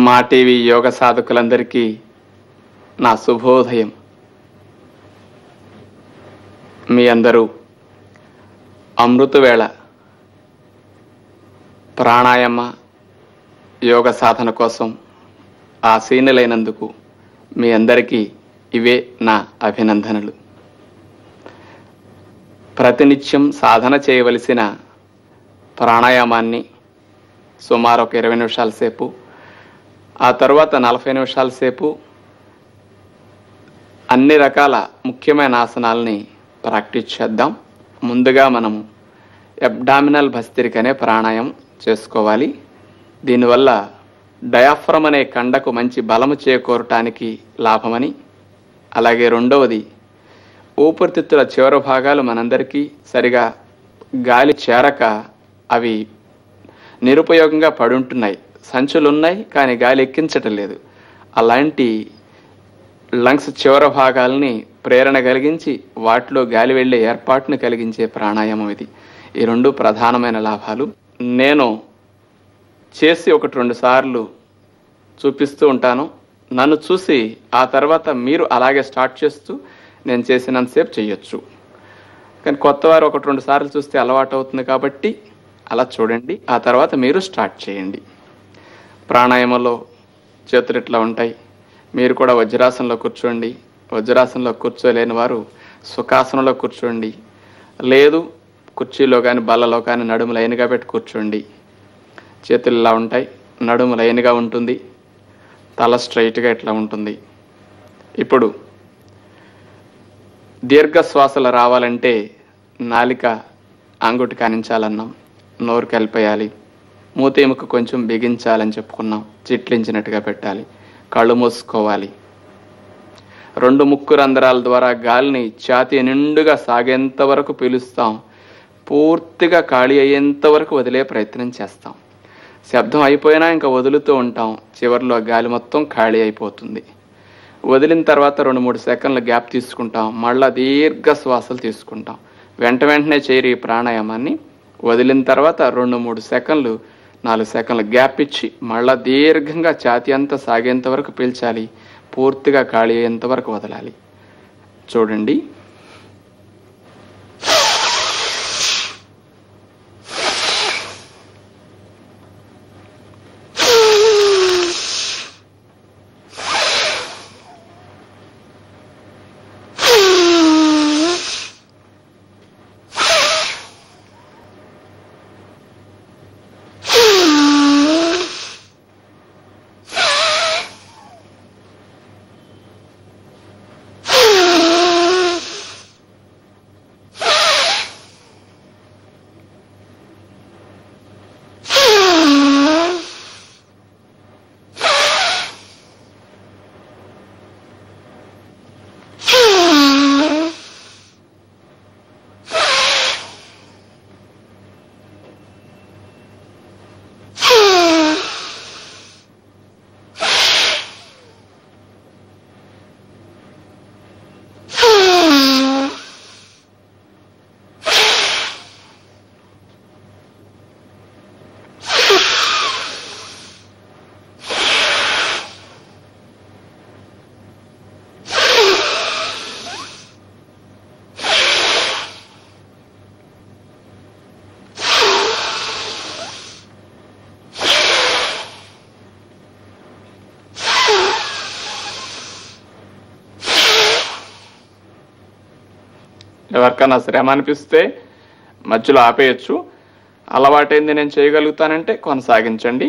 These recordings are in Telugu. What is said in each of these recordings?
మా టీవీ యోగ సాధకులందరికీ నా శుభోదయం. మీ అందరూ అమృతవేళ ప్రాణాయామ యోగ సాధన కోసం ఆసీనులైనందుకు మీ అందరికీ ఇవే నా అభినందనలు. ప్రతినిత్యం సాధన చేయవలసిన ప్రాణాయామాన్ని సుమారు ఒక 20 నిమిషాల సేపు, ఆ తర్వాత 40 నిమిషాల సేపు అన్ని రకాల ముఖ్యమైన ఆసనాలని ప్రాక్టీస్ చేద్దాం. ముందుగా మనము అబ్డామినల్ భస్త్రిక అనే ప్రాణాయామం చేసుకోవాలి. దీనివల్ల డయాఫ్రమ్ అనే కండకు మంచి బలము చేకూరటానికి లాభమని, అలాగే రెండవది ఊపిరితిత్తుల చివరి భాగాలు మనందరికీ సరిగా గాలి చేరక అవి నిరుపయోగంగా పడుంటున్నాయి. సంచులున్నాయి కానీ గాలి ఎక్కించటం లేదు. అలాంటి లంగ్స్ చివరి భాగాలని ప్రేరణ కలిగించి వాటిలో గాలి వెళ్లే ఏర్పాటును కలిగించే ప్రాణాయామం ఇది. ఈ రెండు ప్రధానమైన లాభాలు. నేను చేసి 1-2 సార్లు చూపిస్తూ ఉంటాను. నన్ను చూసి ఆ తర్వాత మీరు అలాగే స్టార్ట్ చేస్తూ నేను చేసినంతసేపు చేయొచ్చు. కానీ కొత్తవారు 1-2 సార్లు చూస్తే అలవాటు అవుతుంది కాబట్టి అలా చూడండి. ఆ తర్వాత మీరు స్టార్ట్ చేయండి. ప్రాణాయామంలో చేతులు ఇట్లా ఉంటాయి. మీరు కూడా వజ్రాసనంలో కూర్చోండి. వజ్రాసనంలో కూర్చోలేని వారు సుఖాసనంలో కూర్చోండి. లేదు కుర్చీలో కానీ బల్లలో కానీ నడుము లైన్గా పెట్టి కూర్చోండి. చేతులు ఇలా ఉంటాయి, నడుము లైన్గా ఉంటుంది, తల స్ట్రైట్గా ఇట్లా ఉంటుంది. ఇప్పుడు దీర్ఘ శ్వాసలు రావాలంటే నాలిక అంగుటి కానించాలన్నాం, నోరు కలిపేయాలి, మూతి ఎముక కొంచెం బిగించాలని చెప్పుకున్నాం, చిట్లించినట్టుగా పెట్టాలి, కళ్ళు మూసుకోవాలి. 2 ముక్కు రంధ్రాల ద్వారా గాలిని ఛాతీ నిండుగా సాగేంత వరకు పీలుస్తాం. పూర్తిగా ఖాళీ అయ్యేంత వరకు వదిలే ప్రయత్నం చేస్తాం. శబ్దం అయిపోయినా ఇంకా వదులుతూ ఉంటాం. చివరిలో గాలి మొత్తం ఖాళీ అయిపోతుంది. వదిలిన తర్వాత 2-3 సెకండ్ల గ్యాప్ తీసుకుంటాం. మళ్ళా దీర్ఘ శ్వాసలు తీసుకుంటాం. వెంటనే చేయరు ఈ ప్రాణాయామాన్ని. వదిలిన తర్వాత 2-3 సెకండ్లు 4 సెకండ్ల గ్యాప్ ఇచ్చి మళ్ళా దీర్ఘంగా ఛాతీ అంతా సాగేంత వరకు పీల్చాలి. పూర్తిగా ఖాళీ అయ్యేంత వరకు వదలాలి. చూడండి. ఎవరికైనా శ్రమ అనిపిస్తే మధ్యలో ఆపేయచ్చు. అలవాటైంది నేను చేయగలుగుతానంటే కొనసాగించండి.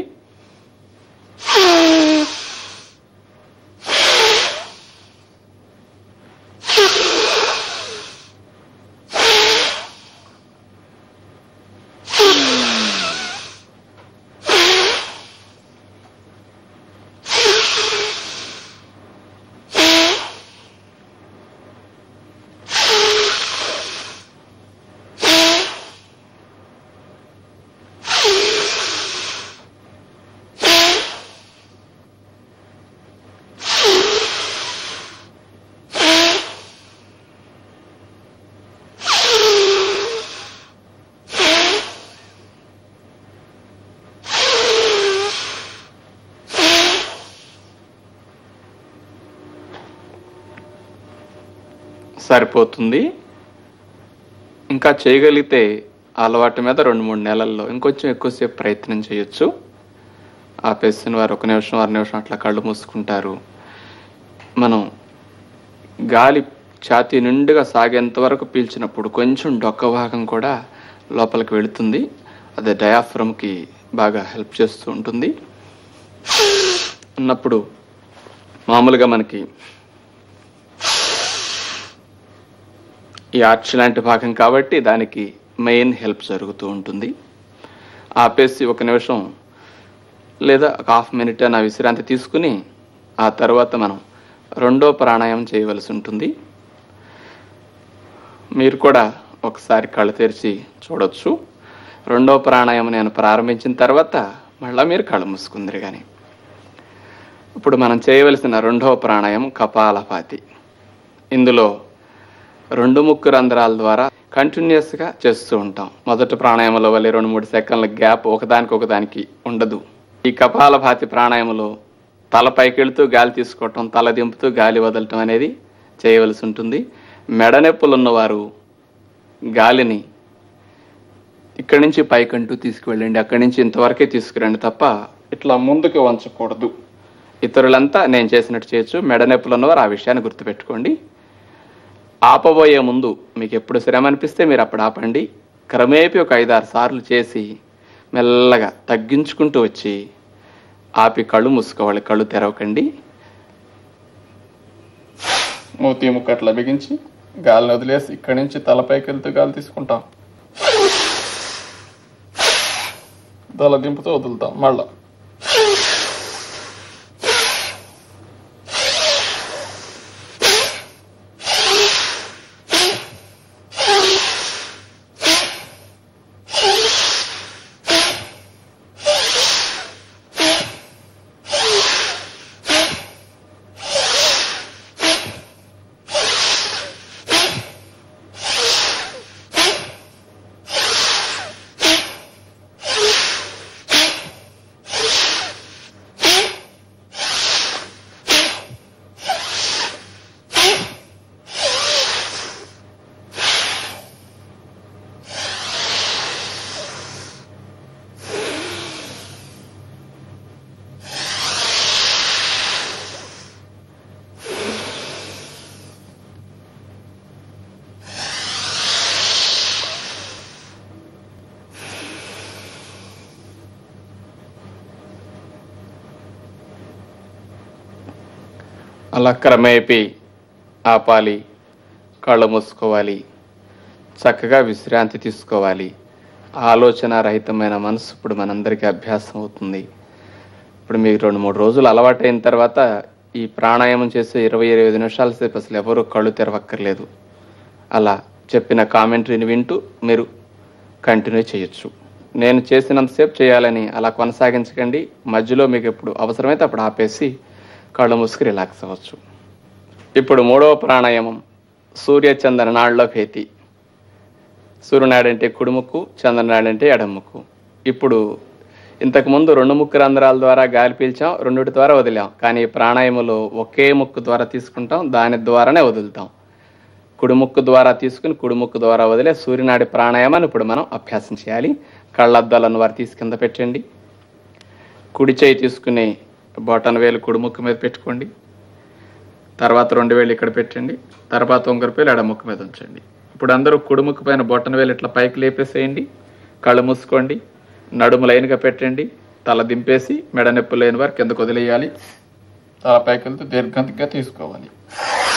సరిపోతుంది. ఇంకా చేయగలిగితే అలవాటు మీద 2-3 నెలల్లో ఇంకొంచెం ఎక్కువసేపు ప్రయత్నం చేయొచ్చు. ఆపేసిన వారు 1 నిమిషం 6 నిమిషం అట్లా కళ్ళు మూసుకుంటారు. మనం గాలి ఛాతీ నిండుగా సాగేంత వరకు పీల్చినప్పుడు కొంచెం డొక్క భాగం కూడా లోపలికి వెళుతుంది. అదే డయాఫ్రమ్కి బాగా హెల్ప్ చేస్తూ ఉంటుంది. అన్నప్పుడు మామూలుగా మనకి ఈ ఆర్చ్ లాంటి భాగం కాబట్టి దానికి మెయిన్ హెల్ప్ జరుగుతూ ఉంటుంది. ఆపేసి 1 నిమిషం లేదా 1/2 మినిట్ అన్న విశ్రాంతి తీసుకుని ఆ తర్వాత మనం రెండో ప్రాణాయామం చేయవలసి ఉంటుంది. మీరు కూడా ఒకసారి కళ్ళు తెరిచి చూడొచ్చు. రెండో ప్రాణాయామం నేను ప్రారంభించిన తర్వాత మళ్ళీ మీరు కళ్ళు మూసుకుందరు. కానీ ఇప్పుడు మనం చేయవలసిన రెండవ ప్రాణాయామం కపాలభాతి. ఇందులో 2 ముక్కు రంధ్రాల ద్వారా కంటిన్యూస్గా చేస్తూ ఉంటాం. మొదటి ప్రాణాయామంలో వల్ల 2-3 సెకండ్ల గ్యాప్ ఒకదానికి ఉండదు. ఈ కపాలభాతి ప్రాణాయామంలో తల పైకెళ్తూ గాలి తీసుకోవటం, తల దింపుతూ గాలి వదలటం అనేది చేయవలసి ఉంటుంది. మెడ నొప్పులు ఉన్నవారు గాలిని ఇక్కడి నుంచి పైకంటూ తీసుకువెళ్ళండి, అక్కడి నుంచి ఇంతవరకే తీసుకురండి తప్ప ఇట్లా ముందుకు వంచకూడదు. ఇతరులంతా నేను చేసినట్టు చేయొచ్చు. మెడ నొప్పులు ఉన్నవారు ఆ విషయాన్ని గుర్తుపెట్టుకోండి. ఆపబోయే ముందు మీకు ఎప్పుడు శ్రమ అనిపిస్తే మీరు అప్పుడు ఆపండి. క్రమేపీ ఒక 5-6 సార్లు చేసి మెల్లగా తగ్గించుకుంటూ వచ్చి ఆపి కళ్ళు మూసుకోవాలి. కళ్ళు తెరవకండి. మూతి ముక్కట్లా బిగించి గాలిని వదిలేసి ఇక్కడి నుంచి తలపైకి వెళ్తూ గాలి తీసుకుంటాం, తల దింపుతూ వదులుతాం. మళ్ళా అలా క్రమేపీ ఆపాలి, కళ్ళు మూసుకోవాలి, చక్కగా విశ్రాంతి తీసుకోవాలి. ఆలోచన రహితమైన మనసు ఇప్పుడు మనందరికీ అభ్యాసం అవుతుంది. ఇప్పుడు మీకు 2-3 రోజులు అలవాటైన తర్వాత ఈ ప్రాణాయామం చేసే 20-25 నిమిషాల సేపు అసలు ఎవరు కళ్ళు తెరవక్కర్లేదు. అలా చెప్పిన కామెంటరీని వింటూ మీరు కంటిన్యూ చేయొచ్చు. నేను చేసినంతసేపు చేయాలని అలా కొనసాగించకండి. మధ్యలో మీకు ఎప్పుడు అవసరమైతే అప్పుడు ఆపేసి కళ్ళు మూసుకు రిలాక్స్ అవ్వచ్చు. ఇప్పుడు 3వ ప్రాణాయామం సూర్యచంద్ర నాడులో భేతి. సూర్యనాడు అంటే కుడిముక్కు, చంద్రనాడు అంటే ఎడముక్కు. ఇప్పుడు ఇంతకుముందు 2 ముక్కు రంధ్రాల ద్వారా గాలి పీల్చాం, 2 ద్వారా వదిలాం. కానీ ప్రాణాయామంలో ఒకే ముక్కు ద్వారా తీసుకుంటాం, దాని ద్వారానే వదులుతాం. కుడిముక్కు ద్వారా తీసుకుని కుడిముక్కు ద్వారా వదిలే సూర్యనాడి ప్రాణాయామాన్ని ఇప్పుడు మనం అభ్యాసం చేయాలి. కళ్ళద్దాలను వారు తీసి కింద పెట్టండి. కుడి చేయి తీసుకుని బొటన వేలు కుడిముక్కు మీద పెట్టుకోండి. తర్వాత 2 వేలు ఇక్కడ పెట్టండి. తర్వాత 1 వేలు ఎడముక్కు మీద ఉంచండి. ఇప్పుడు అందరూ కుడిముక్కు పైన బొటన వేలు ఇట్లా పైకి లేపేసేయండి. కళ్ళు మూసుకోండి. నడుము లైన్గా పెట్టండి. తల దింపేసి మెడ నొప్పి లేని వారు కిందకు వదిలేయాలి. తల పైకి వెళ్తే దీర్ఘంగా తీసుకోవాలి.